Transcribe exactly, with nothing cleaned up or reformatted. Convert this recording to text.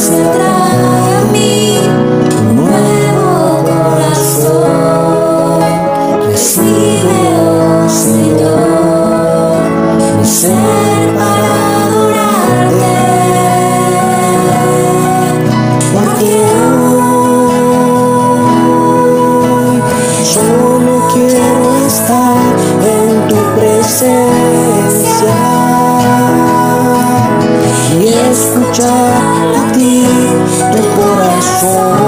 se trae a mí un nuevo corazón. Recibe, oh Señor, mi ser para adorarte, porque hoy solo quiero estar en tu presencia y escuchar a ti, tu corazón.